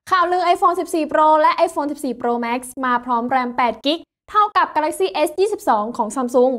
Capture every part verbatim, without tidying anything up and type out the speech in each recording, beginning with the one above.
ข่าวลือ iPhone สิบสี่ Pro และ iPhone สิบสี่ Pro Max มาพร้อมแรม แปด กิกะ เท่ากับ Galaxy เอส ยี่สิบสอง ของ Samsung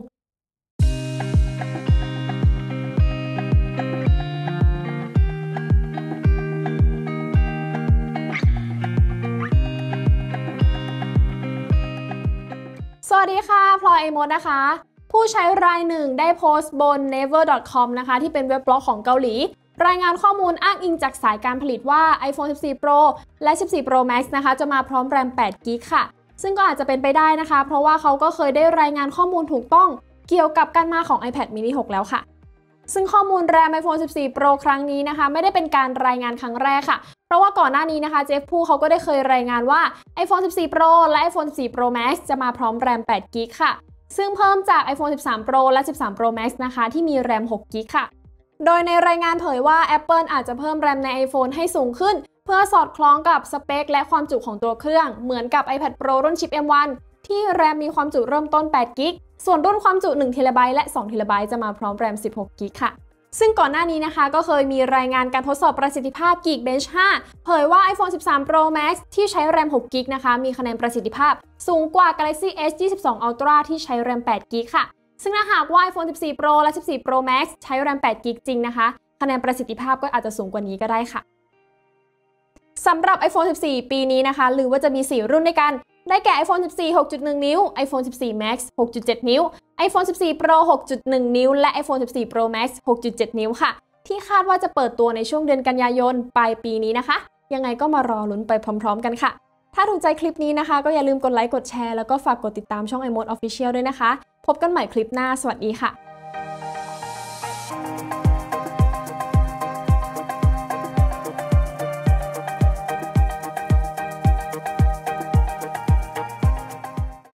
สวัสดีค่ะพลอยไอมดนะคะ ผู้ใช้รายหนึ่งได้โพสต์บน เนเวอร์ ดอท คอม นะคะที่เป็นเว็บบล็อกของเกาหลีรายงานข้อมูลอ้างอิงจากสายการผลิตว่า iPhone สิบสี่ Pro และ สิบสี่ Pro Max นะคะจะมาพร้อมแรม แปด กิกะ ค่ะซึ่งก็อาจจะเป็นไปได้นะคะเพราะว่าเขาก็เคยได้รายงานข้อมูลถูกต้องเกี่ยวกับการมาของ iPad mini หก แล้วค่ะซึ่งข้อมูลแรม iPhone สิบสี่ Pro ครั้งนี้นะคะไม่ได้เป็นการรายงานครั้งแรกค่ะเพราะว่าก่อนหน้านี้นะคะเจฟพูเขาก็ได้เคยรายงานว่า iPhone สิบสี่ Pro และ iPhone สิบสี่ Pro Max จะมาพร้อมแรม แปด กิกะ ค่ะซึ่งเพิ่มจาก iPhone สิบสาม Pro และ สิบสาม Pro Max นะคะที่มีแรม หก กิกะ ค่ะโดยในรายงานเผยว่า Apple อาจจะเพิ่มแรมใน iPhone ให้สูงขึ้นเพื่อสอดคล้องกับสเปคและความจุของตัวเครื่องเหมือนกับ iPad Pro รุ่นชิป เอ็ม วัน ที่แรมมีความจุเริ่มต้น แปด กิกะ ส่วนรุ่นความจุ หนึ่ง เทราไบต์ และ สอง เทราไบต์ จะมาพร้อมแรม สิบหก กิกะ ค่ะซึ่งก่อนหน้านี้นะคะก็เคยมีรายงานการทดสอบประสิทธิภาพ Geekbench ห้า เผยว่า iPhone สิบสาม Pro Max ที่ใช้แรม หก กิกะ นะคะมีคะแนนประสิทธิภาพสูงกว่า Galaxy เอส ยี่สิบสอง Ultra ที่ใช้แรม แปด กิกะ ค่ะซึ่งถ้าหากว่า iPhone สิบสี่ Pro และ สิบสี่ Pro Max ใช้แรม แปด กิกะ จริงนะคะคะแนนประสิทธิภาพก็อาจจะสูงกว่านี้ก็ได้ค่ะสำหรับ iPhone สิบสี่ ปีนี้นะคะหรือว่าจะมีสี่รุ่นด้วยกันได้แก่ iPhone สิบสี่ หกจุดหนึ่ง นิ้ว iPhone สิบสี่ Max หกจุดเจ็ด นิ้ว iPhone สิบสี่ Pro หกจุดหนึ่ง นิ้วและ iPhone สิบสี่ Pro Max หกจุดเจ็ด นิ้วค่ะที่คาดว่าจะเปิดตัวในช่วงเดือนกันยายนปลายปีนี้นะคะยังไงก็มารอลุ้นไปพร้อมๆกันค่ะถ้าถูกใจคลิปนี้นะคะก็อย่าลืมกดไลค์กดแชร์แล้วก็ฝากกดติดตามช่อง iMode Official ด้วยนะคะพบกันใหม่คลิปหน้าสวัสดีค่ะ